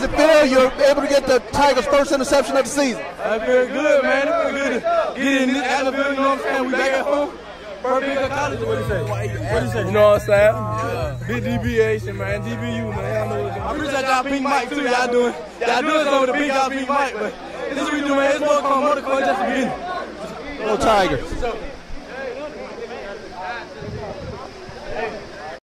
does it feel? You're able to get the Tigers' first interception of the season. I feel good, man. It feels good to get in this atmosphere, you know what I'm saying? We back at home. First big college, what do you say? You know what I'm saying? Big DBation, man. DBU, man. Y'all know what's going on. I appreciate y'all Pink Mike, too. Y'all doing something with the big guy Pink Mike, but this is what we do, man. It's more fun, just the beginning. Go Tigers.